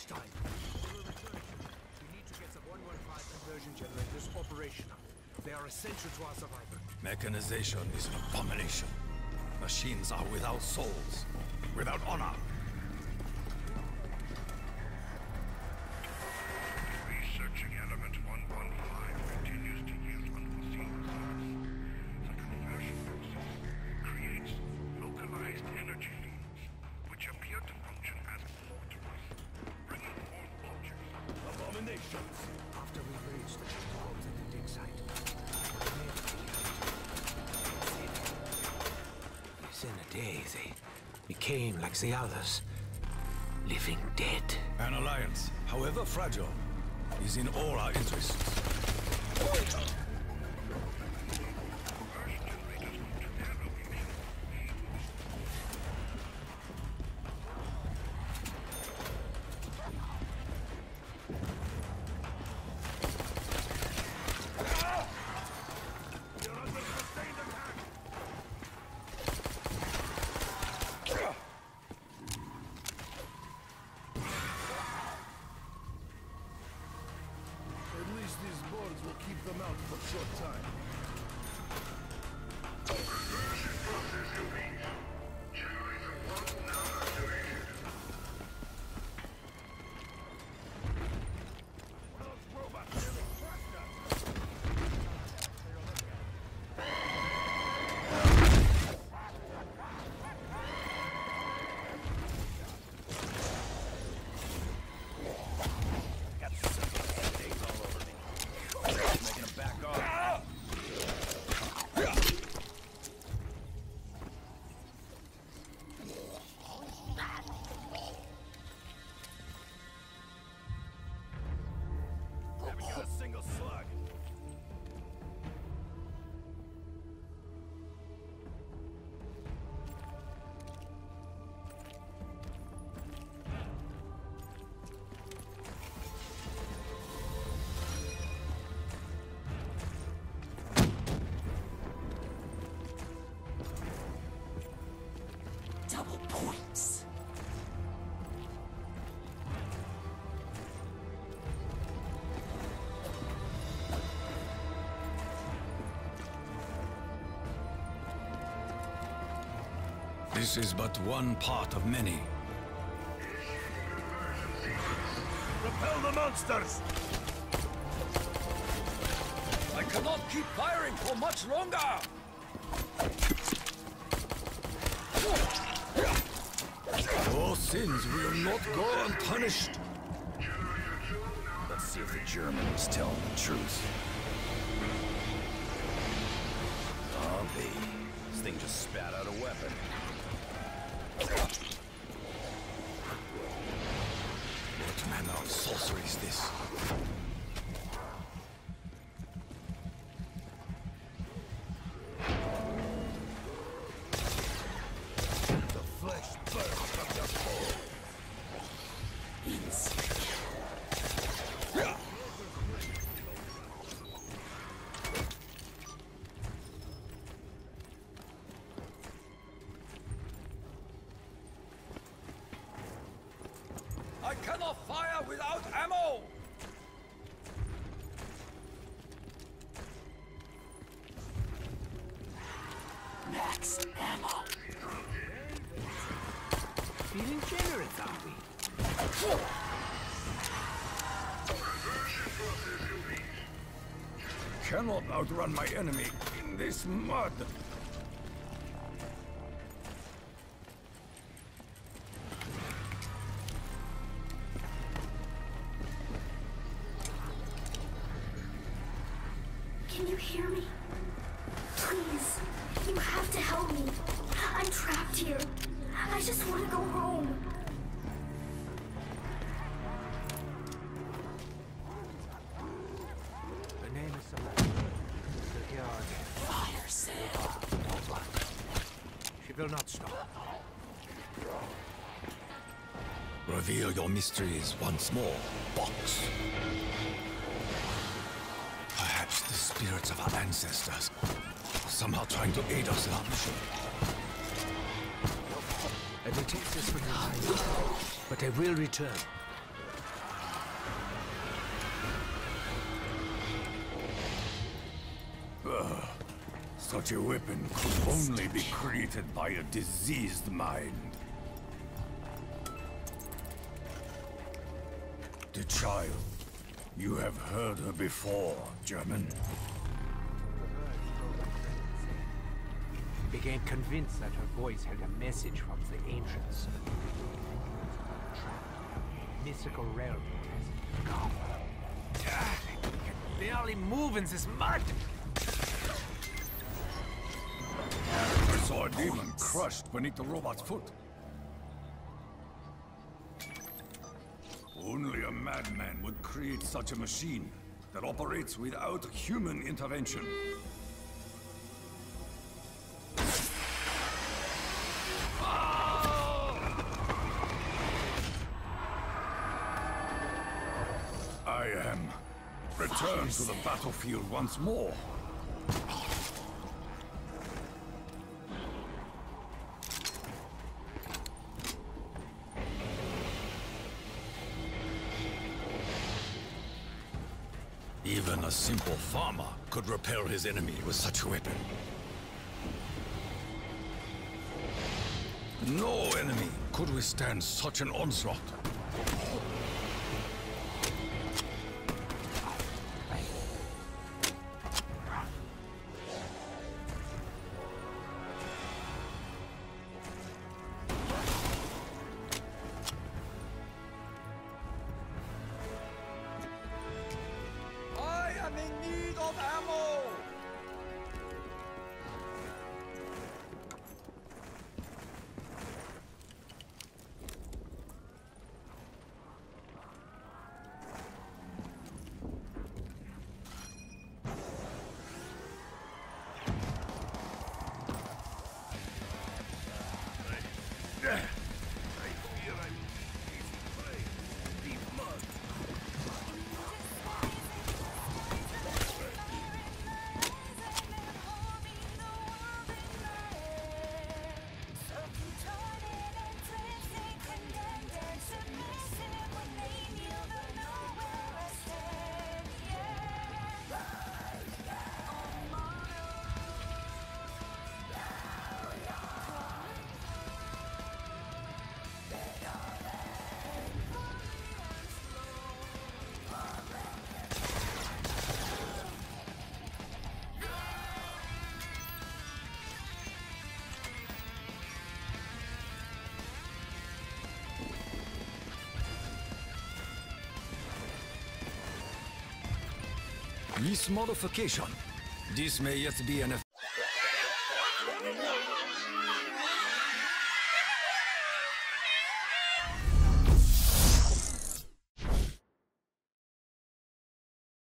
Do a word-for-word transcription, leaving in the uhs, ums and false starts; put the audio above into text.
much time. We need to get some one one five conversion generators operational. They are essential to our survival. Mechanization is an abomination. Machines are without souls, without honor. Researching element one one five continues to yield unforeseen results. The conversion process creates localized energy fields, which appear to function as portals, bringing forth objects. Abominations! After we reach the catacombs at the dig site, yes, in a day they became like the others, living dead. An alliance, however fragile, is in all our interests. Double points. This is but one part of many. Repel the monsters! I cannot keep firing for much longer! Your sins will not go unpunished. Let's see if the German was telling the truth. I'll be. This thing just spat out a weapon. What manner of sorcery is this? I cannot fire without ammo! Max ammo. Feeling generous, are we? Cannot outrun my enemy in this mud. Can you hear me? Please, you have to help me. I'm trapped here. I just want to go home. The name is Samantha. The yard. Fire sale. She will not stop. Reveal your mysteries once more, Box. Perhaps the spirits of our ancestors are somehow trying to aid us in our mission. I will take this for now, but I will return. Such a weapon could only be created by a diseased mind. The child. You have heard her before, German. Became convinced that her voice held a message from the ancients. Mystical realm has come. Ah, I can barely move in this mud. I saw a demon crushed beneath the robot's foot. Only a madman would create such a machine that operates without human intervention. I am returned to the battlefield once more. Even a simple farmer could repel his enemy with such a weapon. No enemy could withstand such an onslaught. This modification. This may yet be an